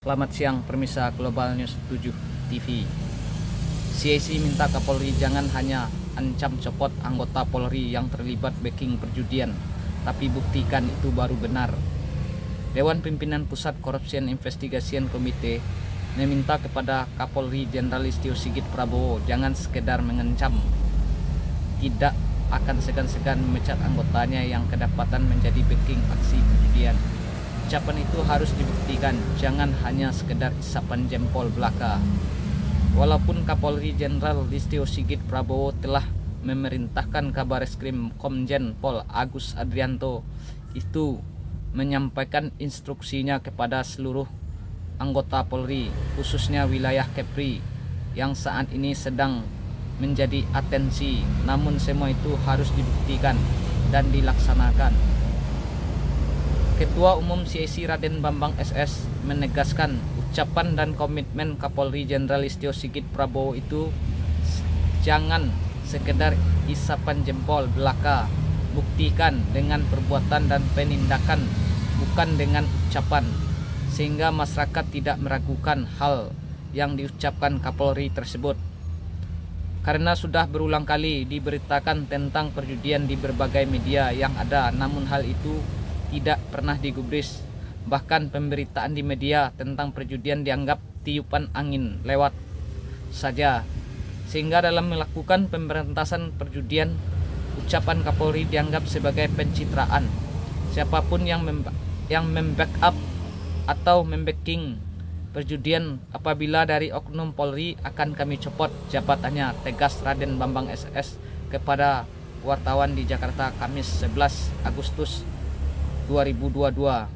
Selamat siang pemirsa Global News 7 TV. CIC minta Kapolri jangan hanya ancam copot anggota Polri yang terlibat backing perjudian, tapi buktikan itu baru benar. Dewan Pimpinan Pusat Corruption Investigation Committee meminta kepada Kapolri Jenderal Listio Sigit Prabowo jangan sekedar mengancam, tidak akan segan-segan memecat anggotanya yang kedapatan menjadi backing aksi perjudian. Ucapan itu harus dibuktikan, jangan hanya sekedar isapan jempol belaka. Walaupun Kapolri Jenderal Listio Sigit Prabowo telah memerintahkan Kabareskrim Komjen Pol Agus Adrianto itu menyampaikan instruksinya kepada seluruh anggota Polri, khususnya wilayah Kepri yang saat ini sedang menjadi atensi, namun semua itu harus dibuktikan dan dilaksanakan. Ketua Umum CIC Raden Bambang SS menegaskan ucapan dan komitmen Kapolri Jenderal Listio Sigit Prabowo itu jangan sekedar isapan jempol belaka, buktikan dengan perbuatan dan penindakan, bukan dengan ucapan, sehingga masyarakat tidak meragukan hal yang diucapkan Kapolri tersebut. Karena sudah berulang kali diberitakan tentang perjudian di berbagai media yang ada, namun hal itu tidak pernah digubris. Bahkan pemberitaan di media tentang perjudian dianggap tiupan angin lewat saja, sehingga dalam melakukan pemberantasan perjudian, ucapan Kapolri dianggap sebagai pencitraan. Siapapun yang membackup atau membacking perjudian apabila dari oknum Polri akan kami copot jabatannya, tegas Raden Bambang SS kepada wartawan di Jakarta Kamis 11 Agustus 2022.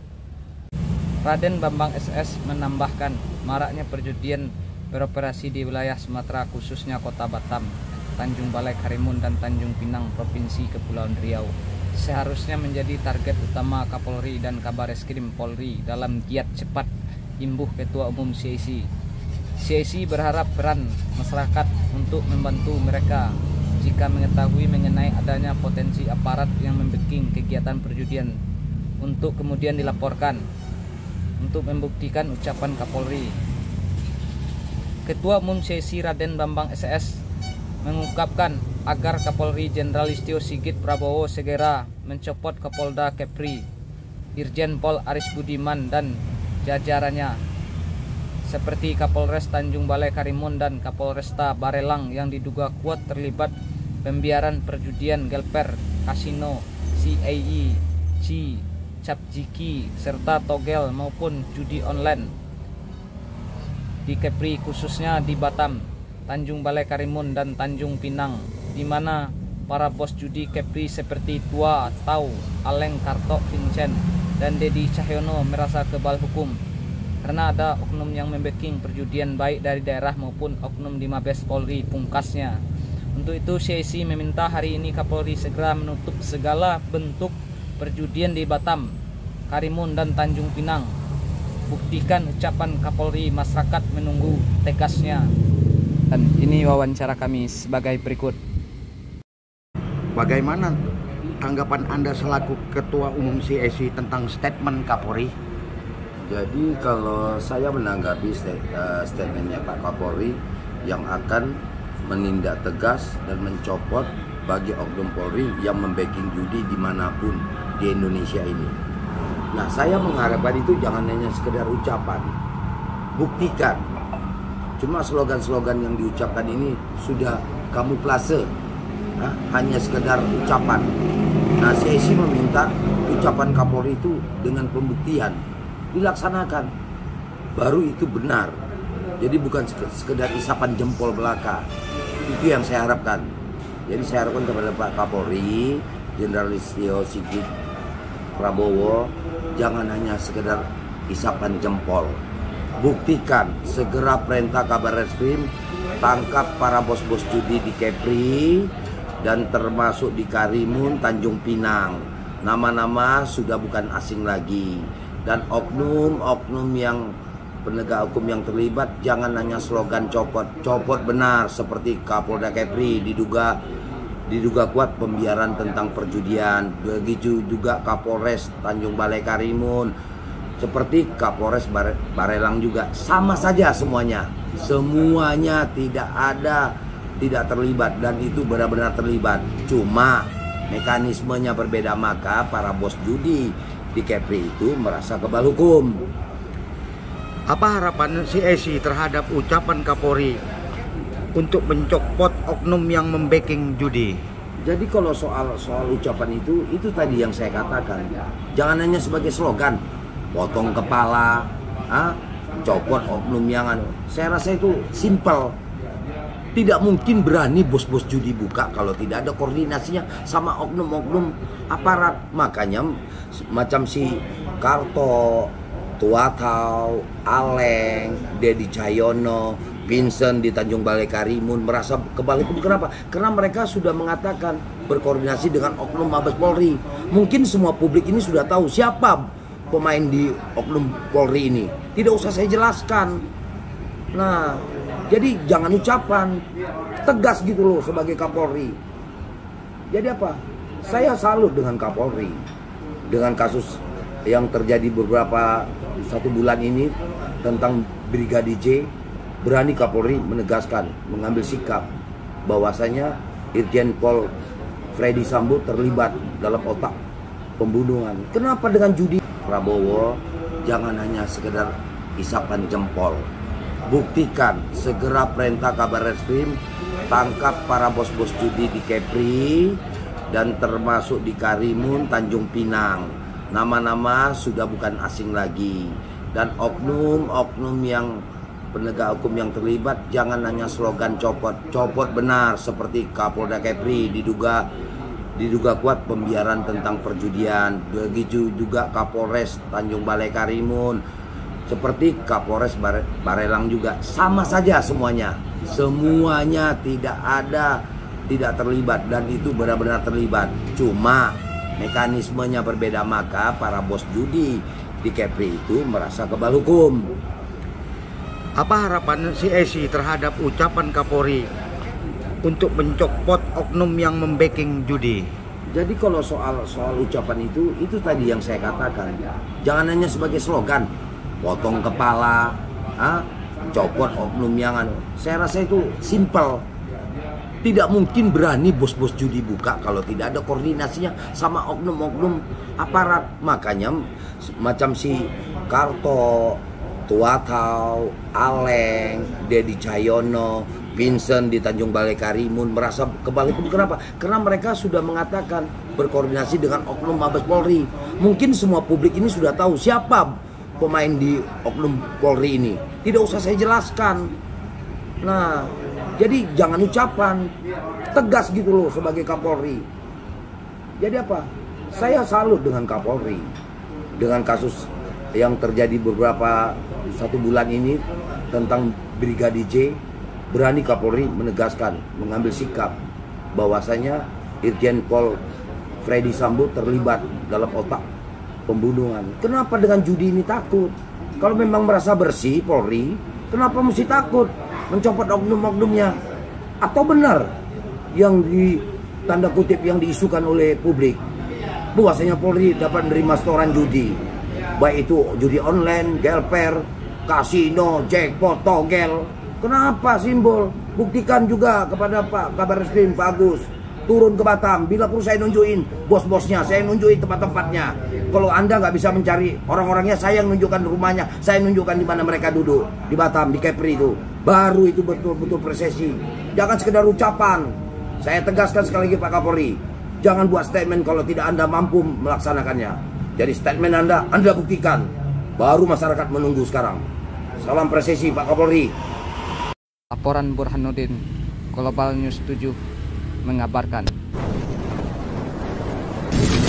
Raden Bambang SS menambahkan, maraknya perjudian beroperasi di wilayah Sumatera, khususnya Kota Batam, Tanjung Balai Karimun, dan Tanjung Pinang, Provinsi Kepulauan Riau, seharusnya menjadi target utama Kapolri dan Kabareskrim Polri dalam giat cepat, imbuh Ketua Umum CIC. CIC berharap peran masyarakat untuk membantu mereka jika mengetahui mengenai adanya potensi aparat yang membacking kegiatan perjudian, untuk kemudian dilaporkan untuk membuktikan ucapan Kapolri. Ketua Umum CIC Raden Bambang SS mengungkapkan agar Kapolri Jenderal Listio Sigit Prabowo segera mencopot Kapolda Kepri, Irjen Pol Aris Budiman dan jajarannya, seperti Kapolres Tanjung Balai Karimun dan Kapolresta Barelang yang diduga kuat terlibat pembiaran perjudian gelper, kasino, CAE, capjiki, serta togel maupun judi online di Kepri, khususnya di Batam, Tanjung Balai Karimun, dan Tanjung Pinang, di mana para bos judi Kepri seperti Tua Tau, Aleng Kartok Vincent, dan Dedi Cahyono merasa kebal hukum karena ada oknum yang membacking perjudian baik dari daerah maupun oknum di Mabes Polri, pungkasnya. Untuk itu CIC meminta hari ini Kapolri segera menutup segala bentuk perjudian di Batam, Karimun, dan Tanjung Pinang. Buktikan ucapan Kapolri, masyarakat menunggu tegasnya. Dan ini wawancara kami sebagai berikut. Bagaimana tanggapan Anda selaku Ketua Umum CIC tentang statement Kapolri? Jadi kalau saya menanggapi statementnya Pak Kapolri yang akan menindak tegas dan mencopot bagi oknum Polri yang membacking judi dimanapun di Indonesia ini. Nah, saya mengharapkan itu jangan hanya sekedar ucapan, buktikan. Cuma slogan-slogan yang diucapkan ini sudah kamuflase, hanya sekedar ucapan. Nah, CIC meminta ucapan Kapolri itu dengan pembuktian dilaksanakan, baru itu benar. Jadi bukan sekedar isapan jempol belaka. Itu yang saya harapkan. Jadi saya harapkan kepada Pak Kapolri Jenderal Listio Sigit Prabowo jangan hanya sekedar isapan jempol, buktikan, segera perintah Kabareskrim tangkap para bos-bos judi di Kepri dan termasuk di Karimun, Tanjung Pinang. Nama-nama sudah bukan asing lagi, dan oknum-oknum yang penegak hukum yang terlibat jangan hanya slogan copot benar, seperti Kapolda Kepri diduga kuat pembiaran tentang perjudian. Begitu juga Kapolres Tanjung Balai Karimun seperti Kapolres Barelang juga, sama saja semuanya. Semuanya tidak terlibat, dan itu benar-benar terlibat. Cuma mekanismenya berbeda, maka para bos judi di Kepri itu merasa kebal hukum. Apa harapan CSI terhadap ucapan Kapolri untuk mencopot oknum yang membacking judi? Jadi kalau soal ucapan itu tadi yang saya katakan, jangan hanya sebagai slogan, potong kepala, copot oknum yang saya rasa itu simpel. Tidak mungkin berani bos-bos judi buka kalau tidak ada koordinasinya sama oknum-oknum aparat. Makanya macam si Karto, Tuatau, Aleng, Dedi Cahyono, Vincent di Tanjung Balai Karimun merasa kebal hukum. Kenapa? Karena mereka sudah mengatakan berkoordinasi dengan oknum Mabes Polri. Mungkin semua publik ini sudah tahu siapa pemain di oknum Polri ini. Tidak usah saya jelaskan. Nah, jadi jangan ucapan, tegas gitu loh sebagai Kapolri. Jadi apa? Saya salut dengan Kapolri. Dengan kasus yang terjadi beberapa 1 bulan ini tentang Brigadir J, berani Kapolri menegaskan, mengambil sikap bahwasanya Irjen Pol Freddy Sambo terlibat dalam otak pembunuhan. Kenapa dengan judi? Prabowo jangan hanya sekedar isapan jempol. Buktikan, segera perintah Kabar Reskrim, tangkap para bos-bos judi di Kepri dan termasuk di Karimun, Tanjung Pinang. Nama-nama sudah bukan asing lagi. Dan oknum-oknum yang penegak hukum yang terlibat jangan hanya slogan copot benar, seperti Kapolda Kepri diduga kuat pembiaran tentang perjudian. Begitu juga Kapolres Tanjung Balai Karimun, seperti Kapolres Barelang juga, sama saja semuanya. Semuanya tidak terlibat, dan itu benar-benar terlibat. Cuma mekanismenya berbeda, maka para bos judi di Kepri itu merasa kebal hukum. Apa harapan CSI terhadap ucapan Kapolri untuk mencopot oknum yang membacking judi? Jadi kalau soal ucapan itu tadi yang saya katakan, jangan hanya sebagai slogan, potong kepala, copot oknum yang saya rasa itu simpel. Tidak mungkin berani bos-bos judi buka kalau tidak ada koordinasinya sama oknum-oknum aparat. Makanya macam si Karto, Tuatau, Aleng, Dedi Cahyono, Vincent di Tanjung Balai Karimun merasa kebal hukum. Kenapa? Karena mereka sudah mengatakan berkoordinasi dengan oknum Mabes Polri. Mungkin semua publik ini sudah tahu siapa pemain di oknum Polri ini. Tidak usah saya jelaskan. Nah, jadi jangan ucapan, tegas gitu loh sebagai Kapolri. Jadi apa? Saya salut dengan Kapolri. Dengan kasus yang terjadi beberapa 1 bulan ini tentang Brigadir J, berani Kapolri menegaskan, mengambil sikap bahwasanya Irjen Pol Freddy Sambo terlibat dalam otak pembunuhan. Kenapa dengan judi ini takut? Kalau memang merasa bersih Polri, kenapa mesti takut mencopot oknum-oknumnya? Atau benar yang di tanda kutip yang diisukan oleh publik bahwasanya Polri dapat menerima setoran judi, baik itu judi online, gelper, kasino, jackpot, togel. Kenapa simbol? Buktikan juga kepada Pak Kabar Reskrim, Pak Agus. Turun ke Batam, bila perlu saya nunjukin bos-bosnya, saya nunjukin tempat-tempatnya. Kalau Anda nggak bisa mencari orang-orangnya, saya yang nunjukkan rumahnya, saya nunjukkan di mana mereka duduk, di Batam, di Kepri itu. Baru itu betul-betul prosesi. Jangan sekedar ucapan. Saya tegaskan sekali lagi Pak Kapolri, jangan buat statement kalau tidak Anda mampu melaksanakannya. Jadi statement Anda buktikan. Baru masyarakat menunggu sekarang. Salam presisi Pak Kapolri. Laporan Burhanuddin, Global News 7 mengabarkan.